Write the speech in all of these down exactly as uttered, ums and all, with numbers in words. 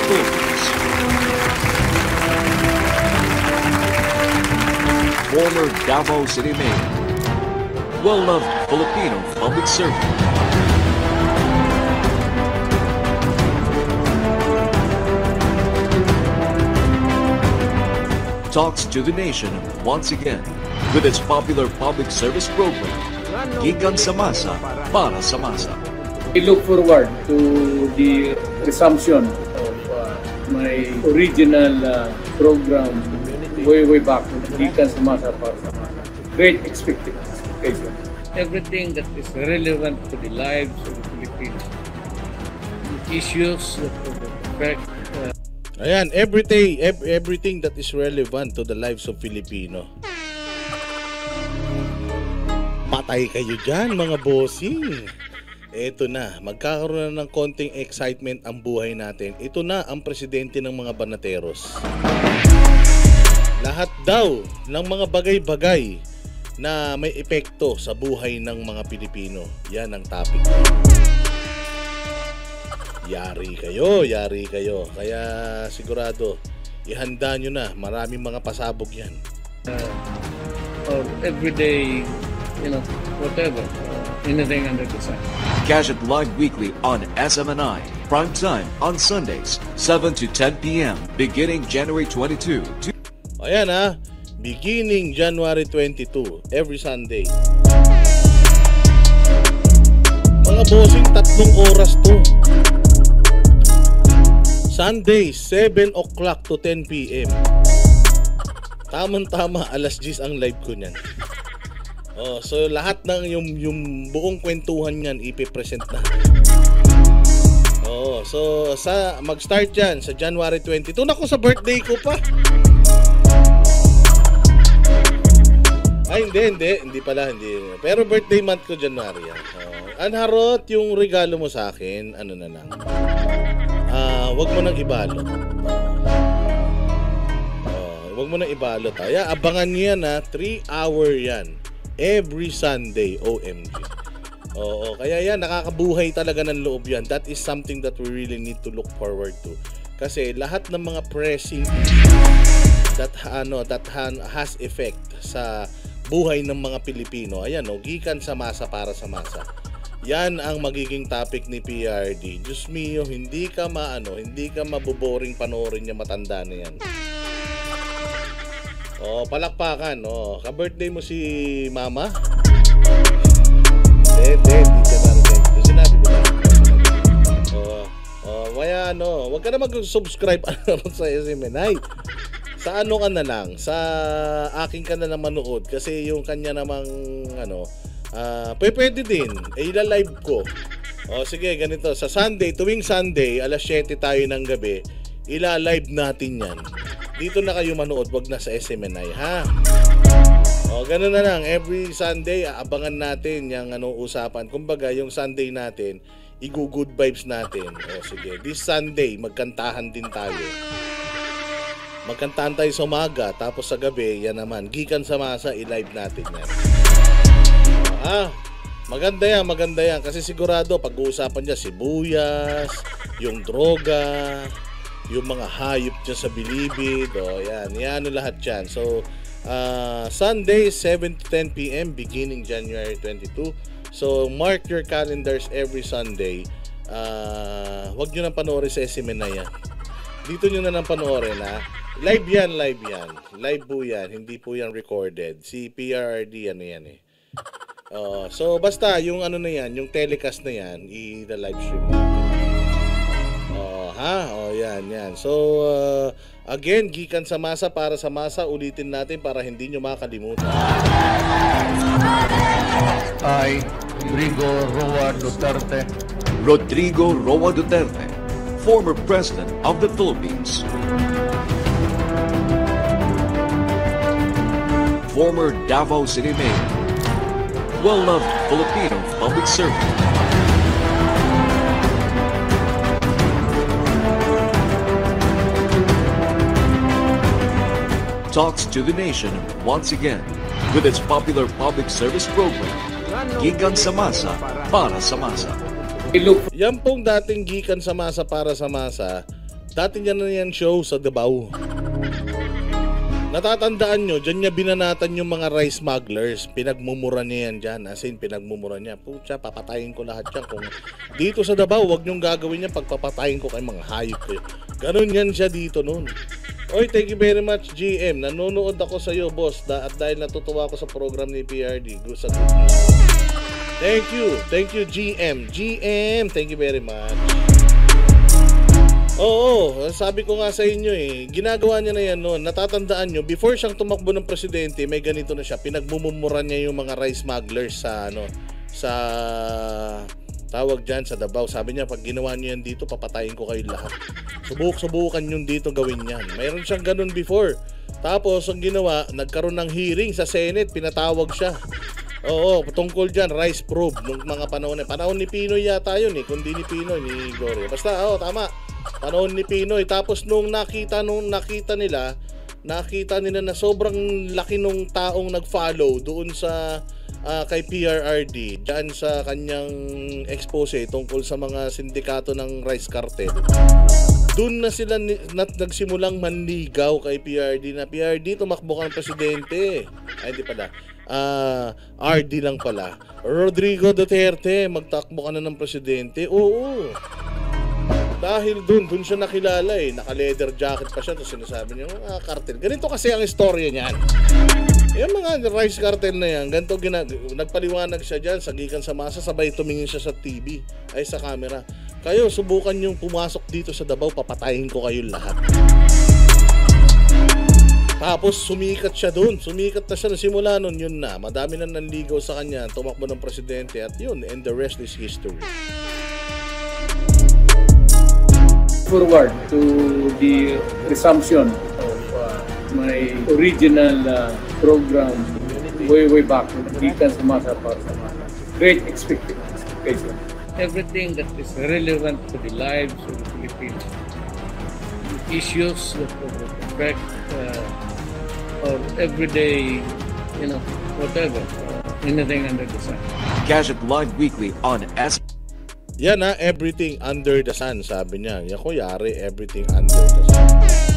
Philippines. Former Davao City Mayor, well-loved Filipino public servant. Talks to the nation once again with its popular public service program, Gikan sa Masa para sa Masa. I look forward to the resumption of uh, my original uh, program way, way back, Gikan sa Masa para sa Masa. Great expectation. Everything that is relevant to the lives of the Filipinos, issues that affect uh, Ayan, everything, everything that is relevant to the lives of Filipino. Patay kayo dyan, mga bossing. Ito na, magkakaroon na ng konting excitement ang buhay natin. Ito na ang presidente ng mga banateros. Lahat daw ng mga bagay-bagay na may epekto sa buhay ng mga Pilipino. Yan ang topic. Yari kayo, yari kayo. Kaya sigurado, ihanda nyo na. Maraming mga pasabog yan. Uh, or everyday, you know, whatever. Uh, anything under the sun. Catch it live weekly on S M N I. Prime time on Sundays, seven to ten p m beginning January twenty-second. Ayan ha, beginning January twenty-second, every Sunday. Mga bossing, tatlong oras to. Sunday, seven o'clock to ten p m Tamang-tama, alas diyes ang live ko niyan. Oh, so lahat ng yung, yung buong kwentuhan niyan ipipresent na. Oh, so sa mag-start yan sa January twenty-second. Nako, sa birthday ko pa. Ay, hindi, hindi. Hindi pala, hindi. Pero birthday month ko, January yan. Oh, Anharot, yung regalo mo sa akin, ano na lang. Uh, wag mo nang ibalot. Uh, wag mo nang ibalot. Ay, abangan niyo yan ha. three hour yan. Every Sunday. O M G. Oo, kaya yan, nakakabuhay talaga ng loob yan. That is something that we really need to look forward to. Kasi lahat ng mga pressing that, ano, that has effect sa buhay ng mga Pilipino. Ayan o, gikan sa masa para sa masa. Yan ang magiging topic ni P R D. Diyos mio, hindi ka maano, hindi ka maboboring panoorin niya, matanda na yan. Oh, palakpakan. Oh, ka-birthday mo si Mama? Hindi, hindi ka na rin. Sinabi ko na. Oh, oh, kaya ano, wag ka na mag-subscribe sa S M N I. Sa ano ka na lang, sa akin ka na lang manood kasi yung kanya namang ano, Uh, pwede din, eh, ila-live ko. O sige, ganito, sa Sunday, tuwing Sunday, alas siyete tayo ng gabi, ila-live natin yan. Dito na kayo manood, wag na sa S M N I, ha? O, ganun na lang, every Sunday, aabangan natin yung ano, usapan. Kumbaga, yung Sunday natin, igu-good vibes natin. O sige, this Sunday, magkantahan din tayo. Magkantahan tayo sa umaga, tapos sa gabi, yan naman, gikan sa masa, i-live natin yan. Ah, maganda yan, maganda yan. Kasi sigurado, pag-uusapan niya sibuyas, yung droga, yung mga hayop niya sa bilibid. O, yan, yan lahat yan. So, uh, Sunday, seven to ten p m beginning January twenty-second. So, mark your calendars every Sunday. Uh, huwag nyo nang panoorin sa S M N I yan. Dito nyo na nang panoorin, ha? Live yan, live yan. Live po yan, hindi po yan recorded. Si P R D, ano yan eh. Uh, so basta yung ano na yan, yung telecast na yan, i-live stream natin. Oh, ha? Oh, yan, yan. So uh, again, gikan sa masa para sa masa, ulitin natin para hindi nyo makalimutan. I, Rodrigo Roa Duterte. Rodrigo Roa Duterte, former President of the Philippines. Former Davao City Mayor. Well-loved Filipino public servant. Talks to the nation once again with its popular public service program, Gikan sa Masa para sa Masa. Yan pong dating gikan sa masa para sa masa, Dati niya na yan show sa Davao. Natatandaan nyo, dyan niya binanatan yung mga rice smugglers. Pinagmumura niya yan dyan. As in, pinagmumura niya. Pucha, papatayin ko lahat yan. Kung dito sa Davao, wag nyong gagawin yan. Pagpapatayin ko kay mga hayop kayo. Ganon yan siya dito noon. Oy, thank you very much, G M. Nanonood ako sa iyo, boss. Da at dahil natutuwa ako sa program ni P R D. Sa Thank you. Thank you, G M. G M, thank you very much. Oo, sabi ko nga sa inyo eh, ginagawa niya na yan noon. Natatandaan nyo, before siyang tumakbo ng presidente, may ganito na siya. Pinagmumura niya yung mga rice smugglers sa, ano, sa, tawag dyan, sa Davao. Sabi niya, pag ginawa niyo yan dito, papatayin ko kayo lahat. Subuk-subukan yung dito gawin yan. Mayroon siyang ganun before. Tapos, ang ginawa, nagkaroon ng hearing sa Senate, pinatawag siya. Oo, tungkol dyan, rice probe, nung mga panahon. Panahon ni Pinoy yata yun eh, kundi ni Pinoy, ni Gloria. Basta, oo, tama. Panahon ni Pinoy. Tapos nung nakita nung nakita nila, nakita nila na sobrang laki nung taong nag-follow doon sa uh, kay P R R D, diyan sa kanyang expose tungkol sa mga sindikato ng rice cartel. Doon na sila ni, na, nagsimulang manligaw kay P R D na P R D tumakbo ka ng presidente. Ay hindi pala. Ah, uh, R D lang pala. Rodrigo Duterte, magtakbo ka na ng presidente. Oo. Dahil dun, dun siya nakilala eh. Naka-leather jacket pa siya. Tapos sinasabi niya, ah, cartel. Ganito kasi ang istorya niyan. Yung mga rice cartel na yan, ganito ginag... Nagpaliwanag siya dyan sa Gikan sa Masa. Sabay tumingin siya sa T V. Ay, sa camera. Kayo, subukan yung pumasok dito sa Davao. Papatayin ko kayo lahat. Tapos sumikat siya dun. Sumikat na siya. Simula nun, yun na. Madami na nanligaw sa kanya. Tumakbo ng presidente. At yun, and the rest is history. Forward to the resumption of uh, my original uh, program way way back with Gikan sa Masa para sa Masa. Great expectation. Everything that is relevant to the lives of the Philippines, issues that will affect uh, our everyday, you know, whatever, uh, anything under the sun. Gadget Live Weekly on S. Yan na, everything under the sun, sabi niya. Yan ko yari, everything under the sun.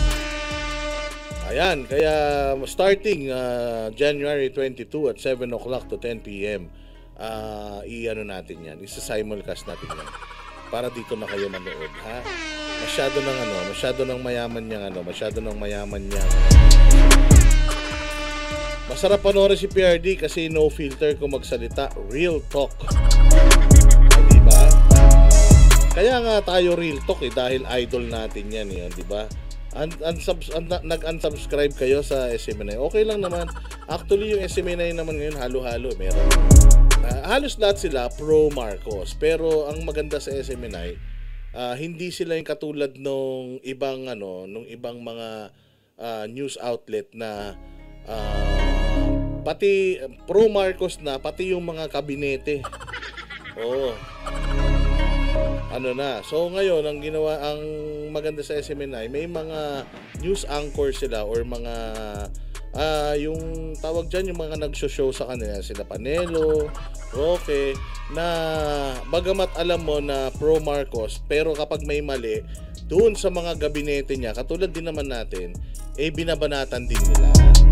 Ayan, kaya starting uh, January twenty-two at seven o'clock to ten p m uh, i-ano natin yan, isa-simulcast natin yan. Para dito na kayo manood, ha? Masyado ng ano, masyado ng mayaman niyang ano, masyado ng mayaman niyang masarap panoorin si P R D kasi no filter kung magsalita, real talk. Kaya nga tayo real talk eh, dahil idol natin yan eh, di ba? Un unsubs un nag-unsubscribe kayo sa S M N I. Okay lang naman. Actually, yung S M N I naman ngayon halo-halo, meron. Uh, halos lahat sila pro Marcos, pero ang maganda sa S M N I, uh, hindi sila yung katulad nung ibang ano, nung ibang mga uh, news outlet na uh, pati pro Marcos na, pati yung mga kabinete. Oo. Ano na. So ngayon ang ginawa, ang maganda sa S M N I, may mga news anchor sila or mga uh, yung tawag dyan, yung mga nagso-show sa kanila, sila Panelo, Roque, na bagamat alam mo na pro Marcos, pero kapag may mali doon sa mga gabinete niya, katulad din naman natin, eh binabanatan din nila.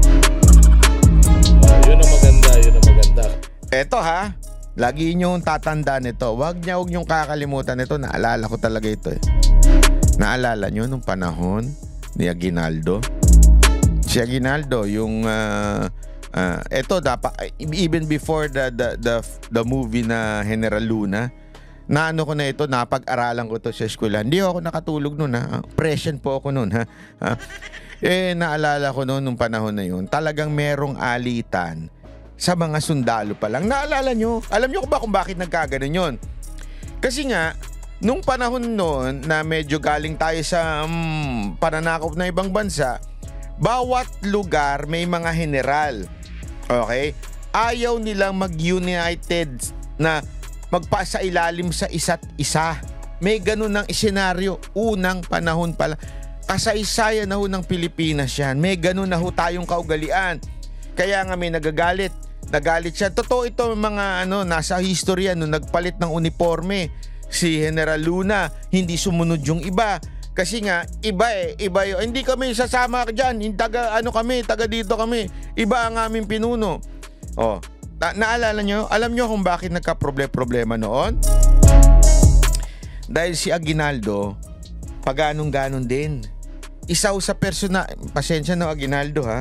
Uh, yun ang maganda, yun ang maganda. Eto ha, lagi nyo tatandaan ito. Huwag niya, huwag nyo kakalimutan ito. Naalala ko talaga ito eh. Naalala nyo nung panahon ni Aguinaldo? Si Aguinaldo, yung uh, uh, ito dapat even before the the the, the movie na General Luna, na ano ko na ito, napag-aralan ko to sa eskwela. Hindi ako nakatulog noon ha. Present po ako noon ha. ha? Eh naalala ko noon nung panahon na yun, talagang merong alitan sa mga sundalo pa lang. Naalala nyo? Alam nyo ba kung bakit nagkaganon yun? Kasi nga, nung panahon noon na medyo galing tayo sa um, pananakop na ibang bansa, bawat lugar may mga general. Okay? Ayaw nilang mag-united na magpasa ilalim sa isa't isa. May ganun ng isenaryo. Unang panahon pala. Kasaysayan na ho ng Pilipinas yan. May ganun na ho tayong kaugalian. Kaya nga may nagagalit. Nagalit siya. Totoo ito mga ano, nasa history ano, nagpalit ng uniforme si General Luna, hindi sumunod yung iba. Kasi nga, iba eh, iba yun. Hindi kami sasama dyan, taga ano kami, taga dito kami. Iba ang aming pinuno. Oh, na naalala nyo? Alam nyo kung bakit nagka-problema noon? Dahil si Aguinaldo, paganong-ganon din. Isaw sa persona, pasensya na Aguinaldo ha.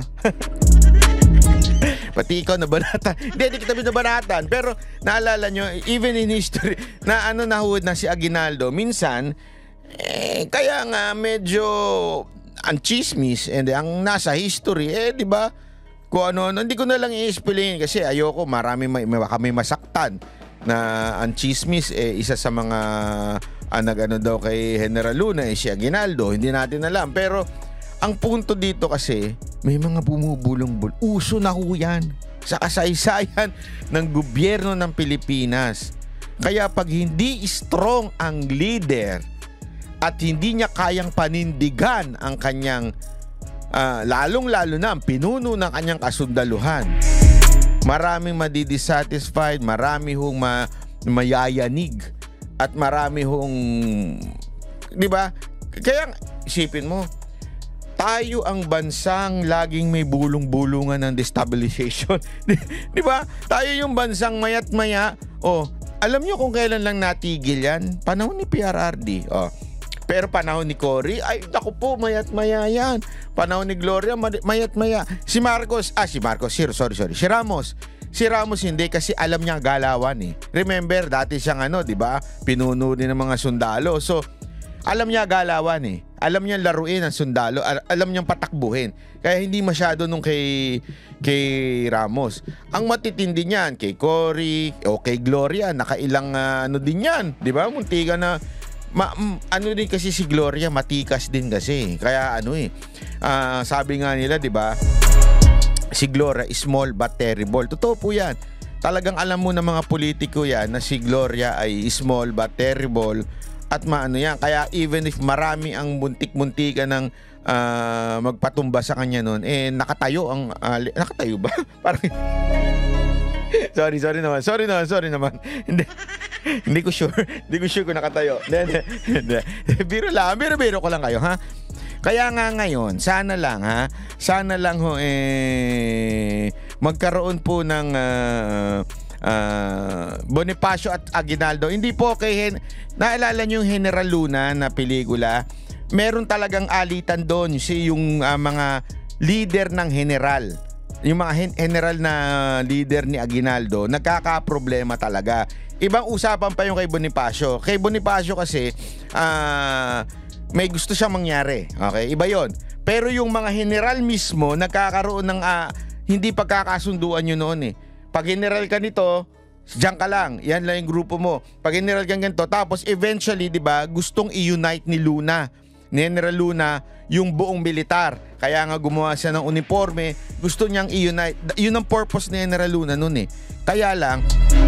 Pati ikaw nabanatan. Hindi, hindi kita binabanatan. Pero naalala nyo, even in history, na ano nahuhod na si Aguinaldo, minsan, eh, kaya nga medyo ang chismis and ang nasa history, eh, di ba? Kung ano, hindi ko na lang i-explain kasi ayoko, marami may, may, may masaktan na ang chismis, eh, isa sa mga ah, nag-ano daw kay General Luna, eh, si Aguinaldo. Hindi natin alam. Pero ang punto dito kasi, may mga bumubulong-bul. Uso na ho yan sa kasaysayan ng gobyerno ng Pilipinas. Kaya pag hindi strong ang leader at hindi niya kayang panindigan ang kanyang, uh, lalong-lalo na ang pinuno ng kanyang kasundaluhan, maraming madidisatisfied, marami hong ma mayayanig, at marami hong, di ba? Kaya isipin mo, tayo ang bansang laging may bulong-bulungan ng destabilization. Di ba? Tayo yung bansang mayat maya. Oh, alam nyo kung kailan lang natigil yan? Panahon ni P R R D. Oh. Pero panahon ni Cory, ay naku po, mayat maya yan. Panahon ni Gloria, mayat maya. Si Marcos, ah si Marcos, sorry, sorry, sorry. Si Ramos. Si Ramos hindi kasi alam niya galawan eh. Remember, dati siyang ano, di ba? Pinuno din ng mga sundalo. So, alam niya galawan eh. Alam niya laruin ang sundalo. Alam niyang patakbuhin. Kaya hindi masyado nung kay, kay Ramos. Ang matitindi niyan, kay Cory o kay Gloria, nakailang uh, ano din yan. Di ba? Muntika na, ma, ano din kasi si Gloria, matikas din kasi. Kaya ano eh, uh, sabi nga nila, di ba? Si Gloria, small but terrible. Totoo po yan. Talagang alam mo ng mga politiko yan na si Gloria ay small but terrible. At maano yan, kaya even if marami ang muntik-muntika ng uh, magpatumba sa kanya noon, eh nakatayo ang, uh, nakatayo ba? Parang, sorry, sorry naman, sorry naman, sorry naman. Hindi, hindi ko sure, hindi ko sure kung nakatayo. Hindi, hindi, biro lang, biro-biro ko lang kayo, ha? Kaya nga ngayon, sana lang, ha? Sana lang ho, eh, magkaroon po ng, uh, Uh, Bonifacio at Aguinaldo. Hindi po kay Hen naalala niyo yung General Luna na pelikula? Meron talagang alitan doon si yung uh, mga leader ng general. Yung mga general na leader ni Aguinaldo, nagkaka-problema talaga. Ibang usapan pa yung kay Bonifacio. Kay Bonifacio kasi uh, may gusto siyang mangyari. Okay, iba yon. Pero yung mga general mismo nagkakaroon ng uh, hindi pagkakasunduan yun noon eh. Pag general ka nito, diyan ka lang. Yan lang yung grupo mo. Pag general ka ganito, tapos eventually, di ba, gustong i-unite ni Luna, ni General Luna, yung buong militar. Kaya nga gumawa siya ng uniforme, gusto niyang i-unite. Yun ang purpose ni General Luna noon eh. Kaya lang,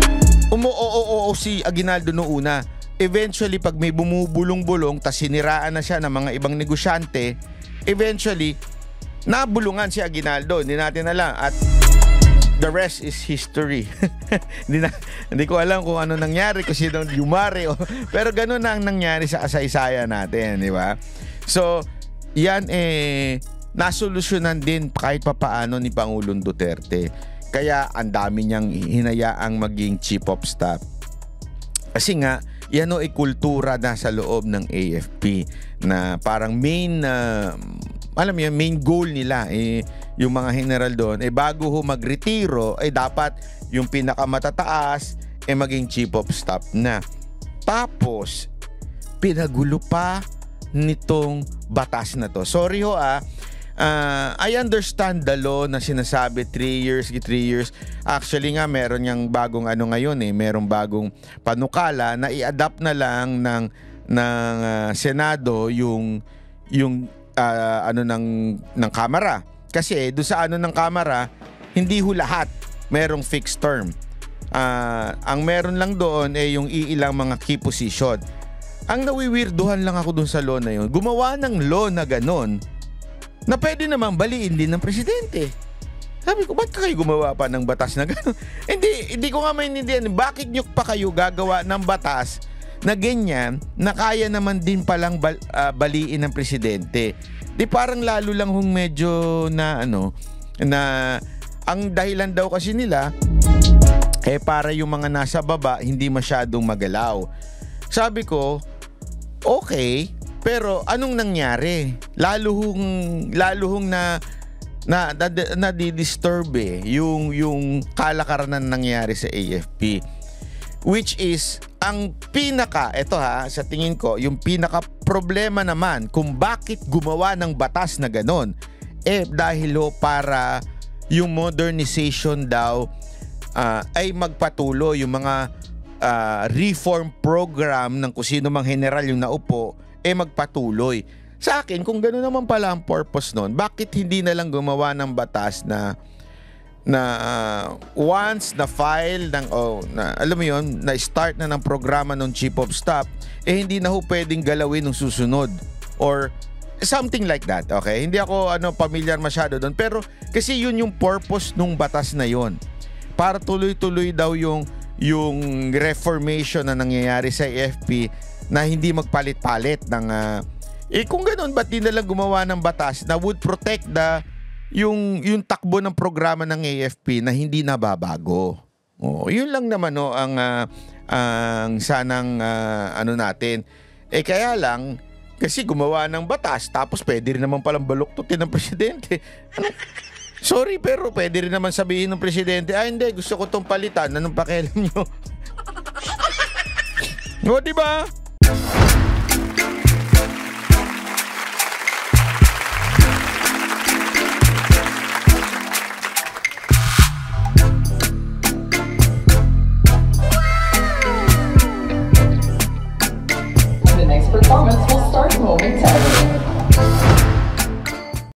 umu-o-o-o si Aguinaldo noong una. Eventually, pag may bumubulong-bulong, tas siniraan na siya ng mga ibang negosyante, eventually, nabulungan si Aguinaldo. Hindi natin alam. At the rest is history. hindi, na, hindi ko alam kung ano nangyari, kung sino yumari. O, pero ganun na ang nangyari sa kasaysayan natin, di ba? So, yan eh, nasolusyonan din kahit papaano ni Pangulong Duterte. Kaya ang dami niyang hinayaang maging chief of staff. Kasi nga, yan o ay kultura na sa loob ng A F P na parang main, uh, alam mo yan, main goal nila eh, yung mga general doon, eh bago ho magretiro, eh dapat yung pinakamatataas eh maging chief of staff na. Tapos, pinagulo pa nitong batas na to. Sorry ho ah, uh, I understand the law na sinasabi three years, three years. Actually nga, meron niyang bagong ano ngayon eh, merong bagong panukala na i-adapt na lang ng, ng uh, Senado yung, yung uh, ano ng, ng Kamara. Kasi doon sa ano ng Kamara, hindi ho lahat merong fixed term. Uh, ang meron lang doon ay eh, yung iilang mga key position. Ang nawiwirduhan lang ako doon sa law na yun, gumawa ng law na ganon na pwede naman baliin din ng presidente. Sabi ko, ba't kayo gumawa pa ng batas na ganon? hindi, hindi ko nga maintindihan, bakit nyo pa kayo gagawa ng batas na ganyan na kaya naman din palang bal, uh, baliin ng presidente. Di parang lalo lang hong medyo na ano, na ang dahilan daw kasi nila eh para yung mga nasa baba hindi masyadong magalaw. Sabi ko, okay, pero anong nangyari? Lalo hong, lalo hong na na na di-disturb eh, yung yung kalakaran na nangyari sa A F P, which is ang pinaka, eto ha, sa tingin ko, yung pinaka problema naman kung bakit gumawa ng batas na ganon, eh dahil ho para yung modernization daw uh, ay magpatuloy, yung mga uh, reform program ng kung sino mang general yung naupo, eh magpatuloy. Sa akin, kung gano'n naman pala ang purpose nun, bakit hindi na lang gumawa ng batas na na uh, once na file ng oh, na alam mo yon, na start na ng programa ng Chief of Staff, eh hindi na ho pwedeng galawin ng susunod or something like that, okay? Hindi ako ano familiar masyado doon, pero kasi yun yung purpose nung batas na yon. Para tuloy-tuloy daw yung yung reformation na nangyayari sa A F P na hindi magpalit-palit ng uh, eh kung ganoon, ba't di na lang gumawa ng batas na would protect the yung yung takbo ng programa ng A F P na hindi nababago. Oh, yun lang naman no ang uh, ang sanang uh, ano natin. Eh kaya lang kasi gumawa ng batas tapos pwede rin naman palang baluktutin ng presidente. Ano? Sorry, pero pwede rin naman sabihin ng presidente, ah hindi, gusto ko tong palitan. Anong pakialam nyo? O, diba?